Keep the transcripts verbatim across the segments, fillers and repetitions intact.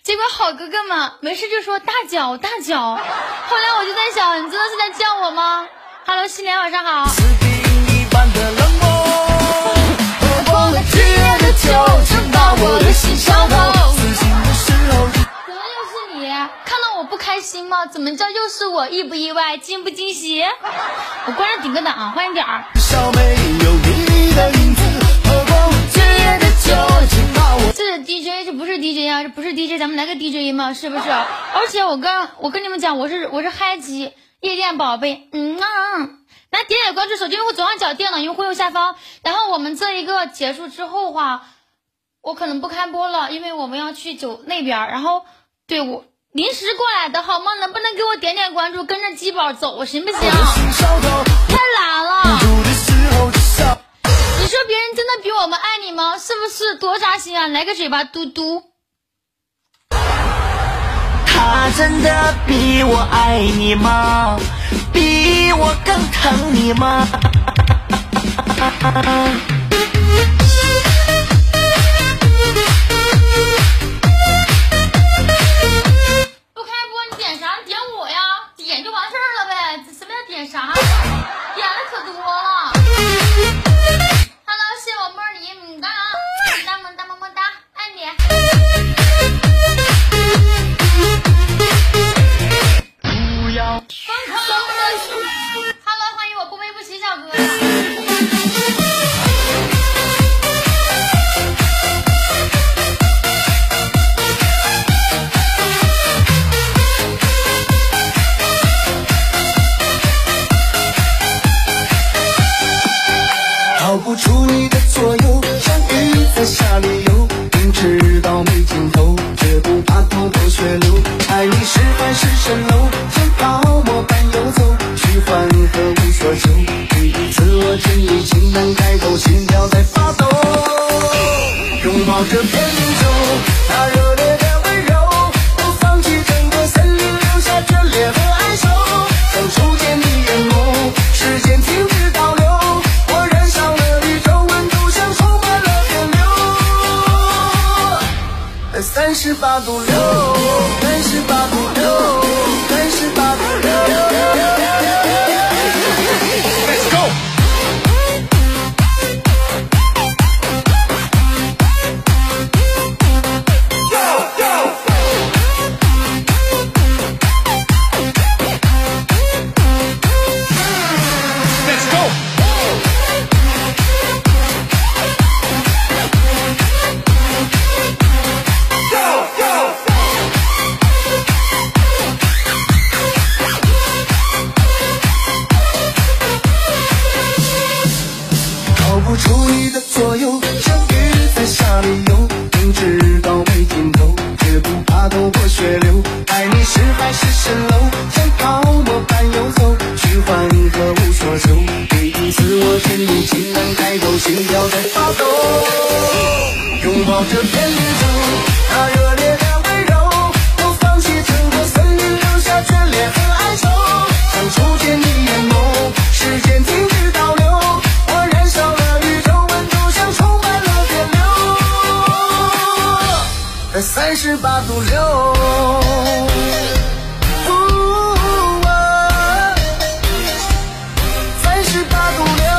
结果好哥哥们没事就说大脚大脚，后来我就在想，你真的是在叫我吗 ？Hello， 新年晚上好。我的心上头，怎么又是你？看到我不开心吗？怎么叫又是我？意不意外？惊不惊喜？我关着顶个档，欢迎点儿。这是 D J， 这不是 D J 啊，这不是 D J， 咱们来个 D J 嘛，是不是？而且我刚我跟你们讲，我是我是嗨机夜店宝贝，嗯啊。来点点关注，手机用户左上角电脑用户右下方。然后我们这一个结束之后话。我可能不开播了，因为我们要去酒那边，然后对我临时过来的好吗？能不能给我点点关注，跟着鸡宝走行不行？太懒了！你说别人真的比我们爱你吗？是不是多扎心啊？来个嘴巴嘟嘟。 他真的比我爱你吗？比我更疼你吗？ 点就完事儿了呗，什么叫点啥？点的可多了。Hello， 谢我妹儿你，么哒，么么哒么么哒，爱你。不要疯狂的 Hello， 欢迎我不悲不喜小哥。 逃不出你的左右，像鱼在沙里游，明知道没尽头，绝不怕头破血流。爱你是海市蜃楼，像泡沫般游走，虚幻和无所求。第一次我真意情难开口，心跳在发抖。拥抱这片宇宙，那热烈的温柔，不放弃整个森林，留下眷恋和哀愁。想初见你眼眸，时间停止倒流。三十八度六，三十八度六，三十八度六。Let's go。Let's go。不出你的左右，像鱼在沙里游，明知道没尽头，绝不怕头破血流。爱你是海市蜃楼，像泡沫般游走，虚幻和无所求。第一次我真意情难开口，心跳在发抖。拥抱这片宇宙，那热烈的温柔，不放弃整个森林，留下眷恋和哀愁。想初见你眼眸，时间停止倒流。三十八度六，三十八度六，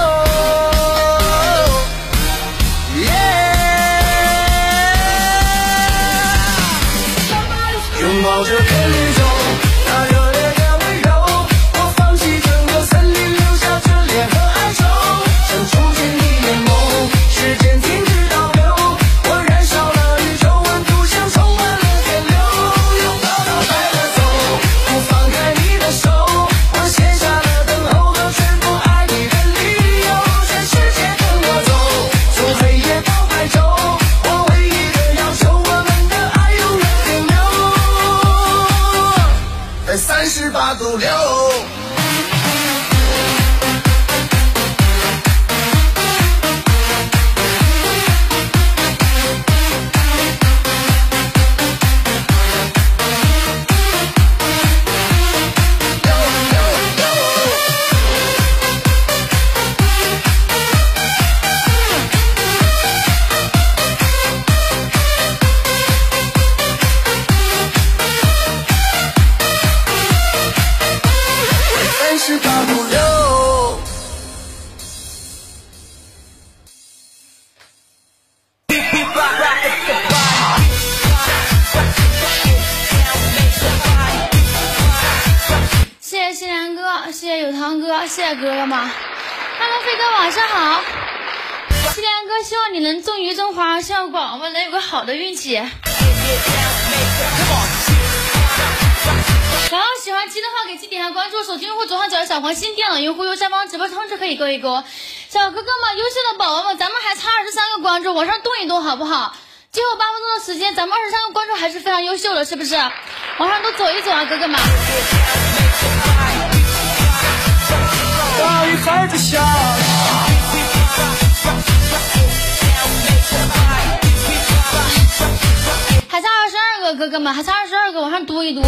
拥抱这片宇宙，那热烈的温柔，我放弃整个森林，留下眷恋和哀愁。想初见你眼眸，时间停止倒流，我燃烧了宇宙温度。充满了电流，拥抱到带了走，不放开你的手，我写下了等候和全部爱你的理由，全世界跟我走，从黑夜到白昼，我唯一的要求，我们的爱永远停留在三十八度六。 哥，谢谢哥哥们。Hello， 飞哥，晚上好。西莲哥，希望你能中鱼中花，希望宝宝们能有个好的运气。然后喜欢鸡的话，给鸡点下关注，手机用户左上角的小黄心，电脑用户右下方直播通知可以勾一勾。小哥哥们，优秀的宝宝们，咱们还差二十三个关注，往上动一动好不好？最后八分钟的时间，咱们二十三个关注还是非常优秀的，是不是？往上都走一走啊，哥哥们。 大雨还在下， 还差二十二个，哥哥们，还差二十二个，往上多一多。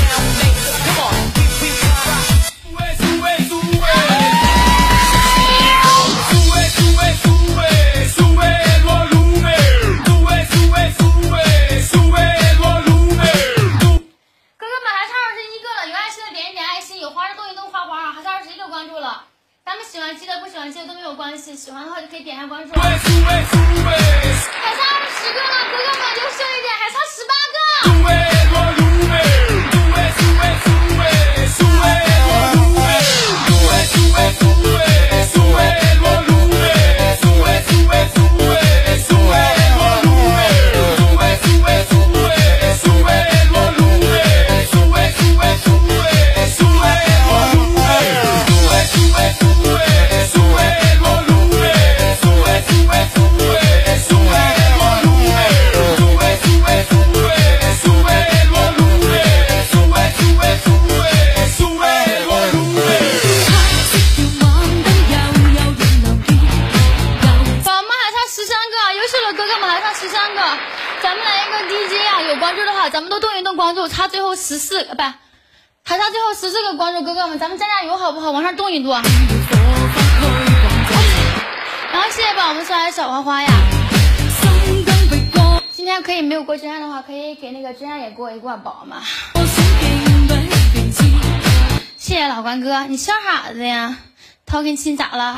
咱们喜欢鸡的不喜欢鸡的都没有关系，喜欢的话就可以点下关注。还差二十个了，哥哥们优秀一点，还差十八个。咱们都动一动关注，差最后十四个，不，还差最后十四个关注，哥哥们，咱们加加油好不好？往上动一动。然后谢谢宝宝们送来的小花花呀。今天可以没有过真爱的话，可以给那个真爱也过一过，宝宝们。谢谢老关哥，你笑啥子呀？掏根亲咋了？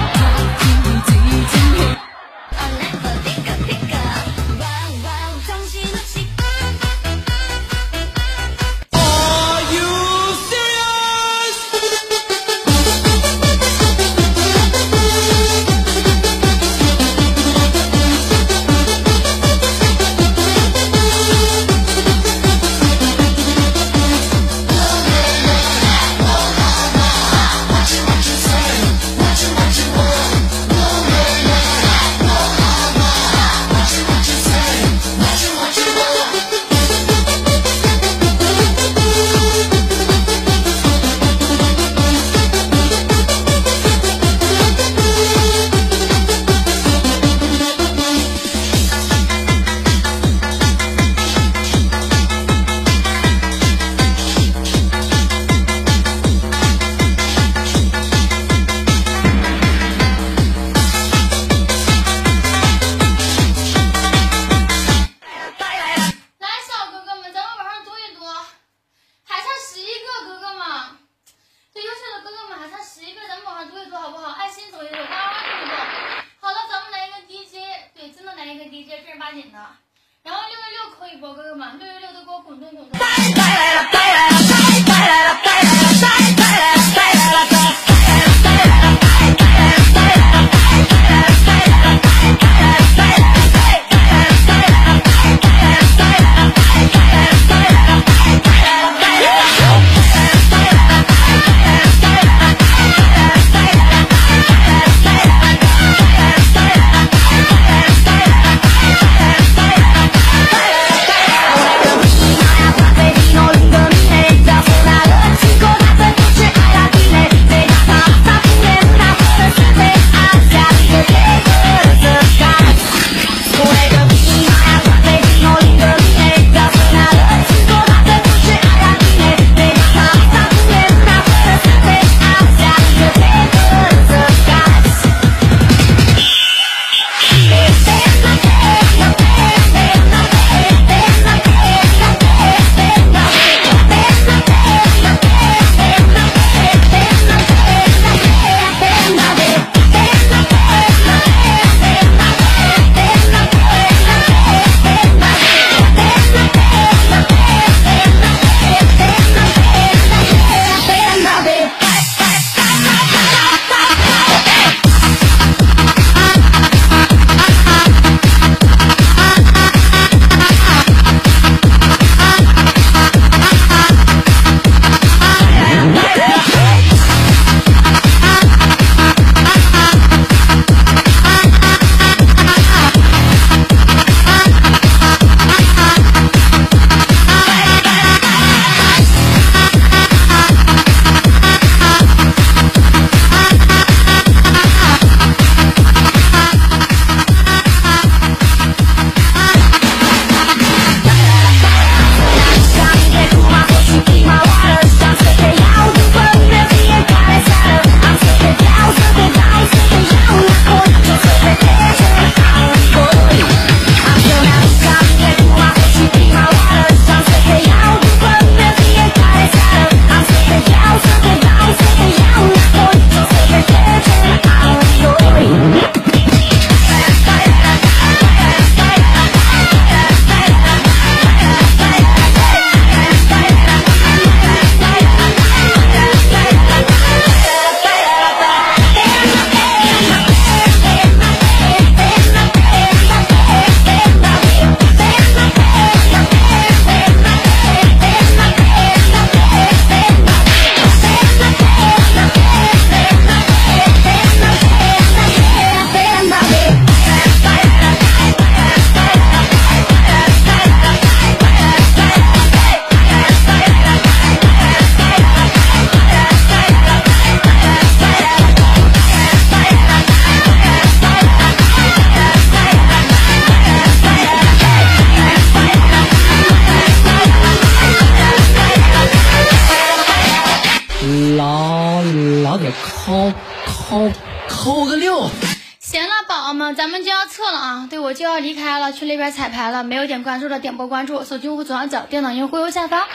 扣扣个六。 行了，宝宝们，咱们就要测了啊！对，我就要离开了，去那边彩排了。没有点关注的点播关注，手机用户左上角，电脑用户右下方。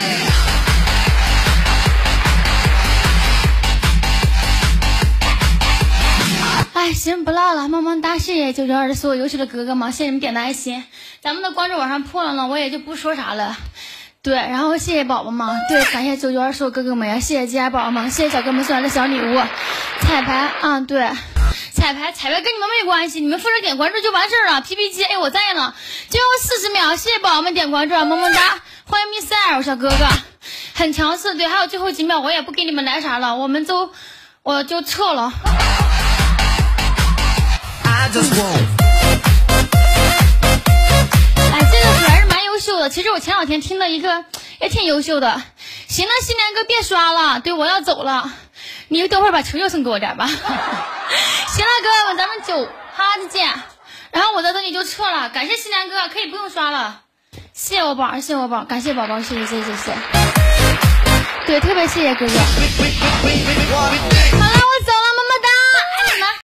哎，行，不唠了，么么哒！谢谢九九二的所有优秀的哥哥们，谢谢你们点的爱心。咱们的关注往上破了呢，我也就不说啥了。对，然后谢谢宝宝们，对，感谢九九二所有哥哥们呀，谢谢接爱宝宝们，谢谢小哥们送来的小礼物。彩排啊，对，彩排彩排跟你们没关系，你们负责点关注就完事儿了。P P G， 哎，我在呢，最后四十秒，谢谢宝宝们点关注，么么哒！欢迎 Miss L 小哥哥，很强势，对，还有最后几秒，我也不给你们来啥了，我们都我就撤了。哎，这个歌还是蛮优秀的。其实我前两天听的一个也挺优秀的。行了，新年哥别刷了，对，我要走了。你等会儿把球又送给我点吧。行了，哥哥们，咱们九哈再见。然后我在这里就撤了，感谢新年哥，可以不用刷了。谢谢我宝，谢谢我宝，感谢宝宝，谢谢谢谢谢谢。对，特别谢谢哥哥。好了，我走了。